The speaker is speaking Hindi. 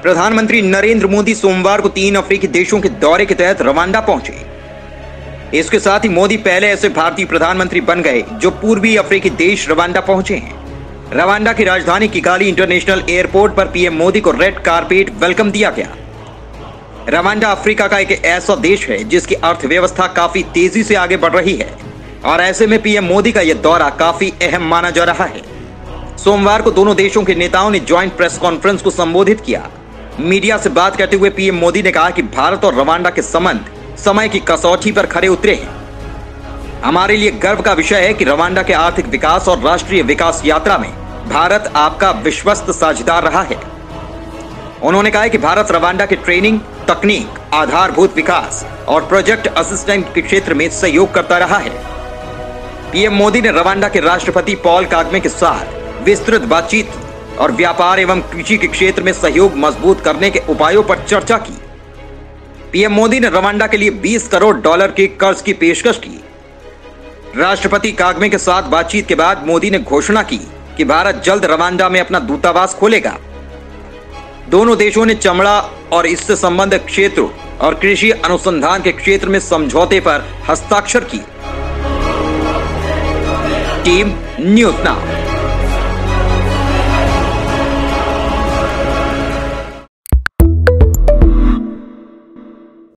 प्रधानमंत्री नरेंद्र मोदी सोमवार को 3 अफ्रीकी देशों के दौरे के तहत रवांडा पहुंचे। इसके साथ ही मोदी पहले ऐसे भारतीय प्रधानमंत्री बन गए जो पूर्वी अफ्रीकी देश रवांडा पहुंचे हैं। रवांडा की राजधानी किगाली इंटरनेशनल एयरपोर्ट पर पीएम मोदी को रेड कारपेट वेलकम दिया गया। रवांडा अफ्रीका का एक ऐसा देश है जिसकी अर्थव्यवस्था काफी तेजी से आगे बढ़ रही है और ऐसे में पीएम मोदी का यह दौरा काफी अहम माना जा रहा है। सोमवार को दोनों देशों के नेताओं ने ज्वाइंट प्रेस कॉन्फ्रेंस को संबोधित किया। मीडिया से बात करते हुए पीएम मोदी ने कहा कि भारत और रवांडा के संबंध समय की कसौटी पर खरे उतरे हैं। हमारे लिए गर्व का विषय है कि रवांडा के आर्थिक विकास और राष्ट्रीय विकास यात्रा में भारत आपका विश्वस्त साझेदार रहा है। उन्होंने कहा कि भारत रवांडा के ट्रेनिंग, तकनीक, आधारभूत विकास और प्रोजेक्ट असिस्टेंट के क्षेत्र में सहयोग करता रहा है। पीएम मोदी ने रवांडा के राष्ट्रपति पॉल कागमे के साथ विस्तृत बातचीत और व्यापार एवं कृषि के क्षेत्र में सहयोग मजबूत करने के उपायों पर चर्चा की। पीएम मोदी ने रवांडा के लिए $20 करोड़ के कर्ज की पेशकश की। राष्ट्रपति कागमे के साथ बातचीत के बाद मोदी ने घोषणा की कि भारत जल्द रवांडा में अपना दूतावास खोलेगा। दोनों देशों ने चमड़ा और इससे संबंधित क्षेत्रों और कृषि अनुसंधान के क्षेत्र में समझौते पर हस्ताक्षर किए। Team news now.